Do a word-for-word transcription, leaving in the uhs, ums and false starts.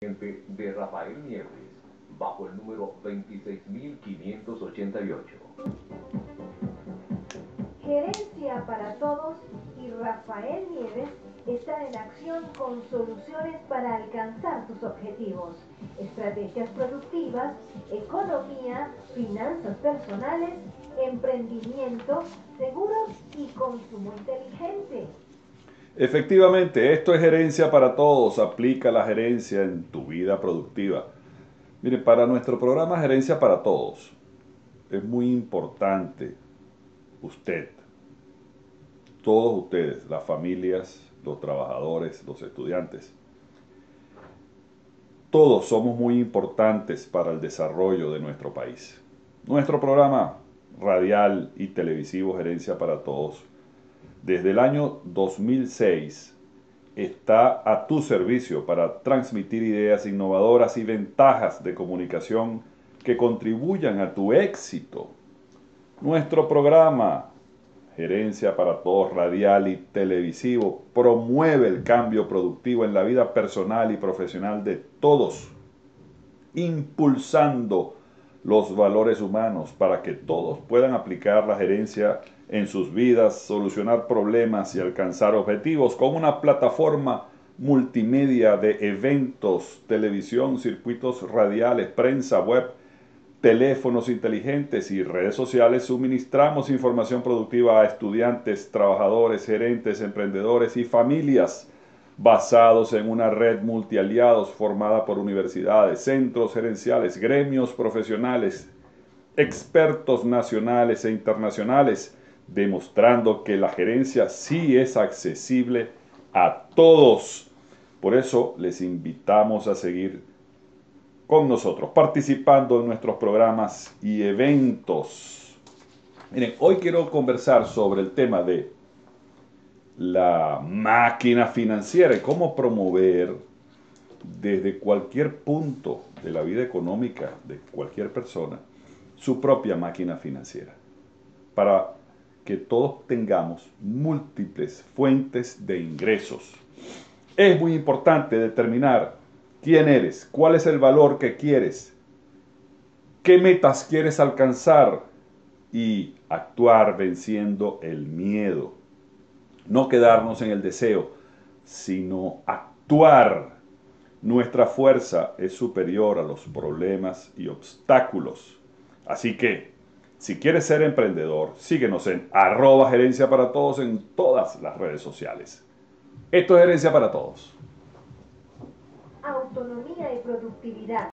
De Rafael Nieves, bajo el número veintiséis mil quinientos ochenta y ocho. Gerencia para Todos y Rafael Nieves están en acción con soluciones para alcanzar tus objetivos, estrategias productivas, economía, finanzas personales, emprendimiento, seguros y consumo inteligente. Efectivamente, esto es Gerencia para Todos. Aplica la gerencia en tu vida productiva. Mire, para nuestro programa Gerencia para Todos es muy importante usted, todos ustedes, las familias, los trabajadores, los estudiantes. Todos somos muy importantes para el desarrollo de nuestro país. Nuestro programa radial y televisivo Gerencia para Todos, desde el año dos mil seis, está a tu servicio para transmitir ideas innovadoras y ventajas de comunicación que contribuyan a tu éxito. Nuestro programa Gerencia para Todos radial y televisivo promueve el cambio productivo en la vida personal y profesional de todos, impulsando los valores humanos para que todos puedan aplicar la gerencia en sus vidas, solucionar problemas y alcanzar objetivos con una plataforma multimedia de eventos, televisión, circuitos radiales, prensa, web, teléfonos inteligentes y redes sociales. Suministramos información productiva a estudiantes, trabajadores, gerentes, emprendedores y familias basados en una red multialiados formada por universidades, centros gerenciales, gremios profesionales, expertos nacionales e internacionales, demostrando que la gerencia sí es accesible a todos. Por eso les invitamos a seguir con nosotros, participando en nuestros programas y eventos. Miren, hoy quiero conversar sobre el tema de la máquina financiera y cómo promover desde cualquier punto de la vida económica de cualquier persona su propia máquina financiera, para que todos tengamos múltiples fuentes de ingresos. Es muy importante determinar quién eres, cuál es el valor que quieres, qué metas quieres alcanzar y actuar venciendo el miedo. No quedarnos en el deseo, sino actuar. Nuestra fuerza es superior a los problemas y obstáculos. Así que, si quieres ser emprendedor, síguenos en arroba gerencia para todos en todas las redes sociales. Esto es Gerencia para Todos. Autonomía y productividad.